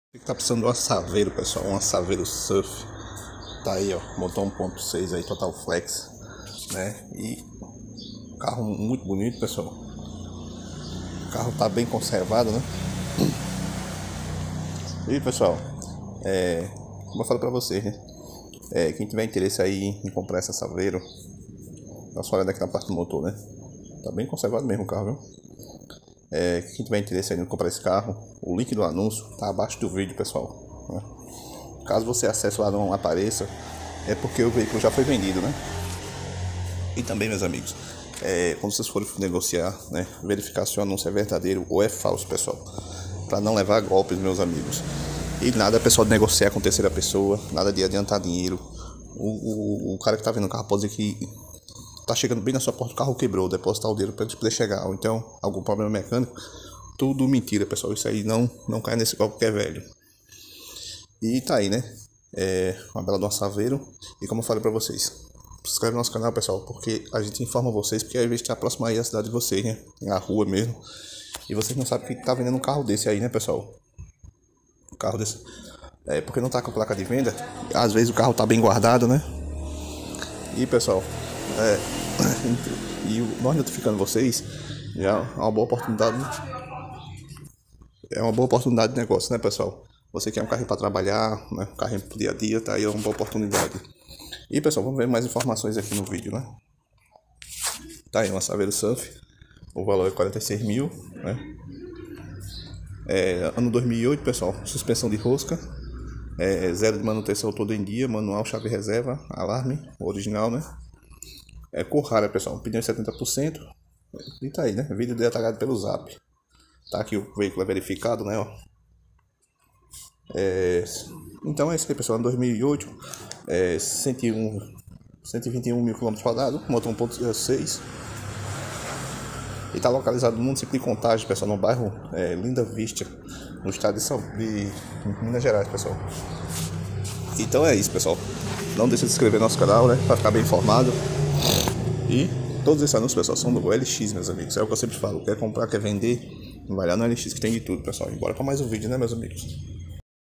Tá precisando de uma Saveiro, pessoal, uma Saveiro Surf. Tá aí, ó, motor 1.6 aí, Total Flex, né? E carro muito bonito, pessoal. O carro tá bem conservado, né? E pessoal, como eu falei pra vocês, né? Quem tiver interesse aí em comprar essa Saveiro, dá só olhada aqui na parte do motor, né? Tá bem conservado mesmo o carro, viu? Quem tiver interesse aí em comprar esse carro, o link do anúncio tá abaixo do vídeo, pessoal, né? Caso você acesse lá não apareça, é porque o veículo já foi vendido, né? E também, meus amigos, quando vocês forem negociar, né, verificar se o anúncio é verdadeiro ou é falso, pessoal, para não levar golpes, meus amigos. E nada, pessoal, de negociar com terceira pessoa, nada de adiantar dinheiro. O cara que tá vendo o carro pode dizer que tá chegando bem na sua porta, o carro quebrou, depositar o dinheiro para ele poder chegar, ou então algum problema mecânico. Tudo mentira, pessoal. Isso aí não cai nesse golpe que é velho. E tá aí, né? Uma bela de uma Saveiro. E como eu falei pra vocês, se inscreve no nosso canal, pessoal, porque a gente informa vocês, porque às vezes tá próximo aí a cidade de vocês, né? Na rua mesmo. E vocês não sabem que tá vendendo um carro desse aí, né, pessoal? Um carro desse. Porque não tá com placa de venda. Às vezes o carro tá bem guardado, né? E pessoal, nós notificando vocês, já é uma boa oportunidade. É uma boa oportunidade de negócio, né, pessoal? Você quer um carrinho para trabalhar, né? Um carrinho pro dia a dia, tá aí, é uma boa oportunidade. E pessoal, vamos ver mais informações aqui no vídeo, né? Tá aí uma Saveiro Surf, o valor é 46 mil, né? Ano 2008, pessoal, suspensão de rosca, zero de manutenção todo em dia, manual, chave reserva, alarme, original, né? Cor rara, pessoal, pneu 70%, e tá aí, né? Vídeo detalhado pelo Zap. Tá aqui o veículo verificado, né? Ó. Então é isso aí, pessoal. Em 2008, 121 mil km rodados, motor 1.6. E está localizado no município de Contagem, pessoal, no bairro Linda Vista, no estado de Minas Gerais, pessoal. Então é isso, pessoal. Não deixe de se inscrever no nosso canal, né? Para ficar bem informado. E todos esses anúncios, pessoal, são do LX, meus amigos. É o que eu sempre falo. Quer comprar, quer vender, vai lá no LX que tem de tudo, pessoal. E bora para mais um vídeo, né, meus amigos?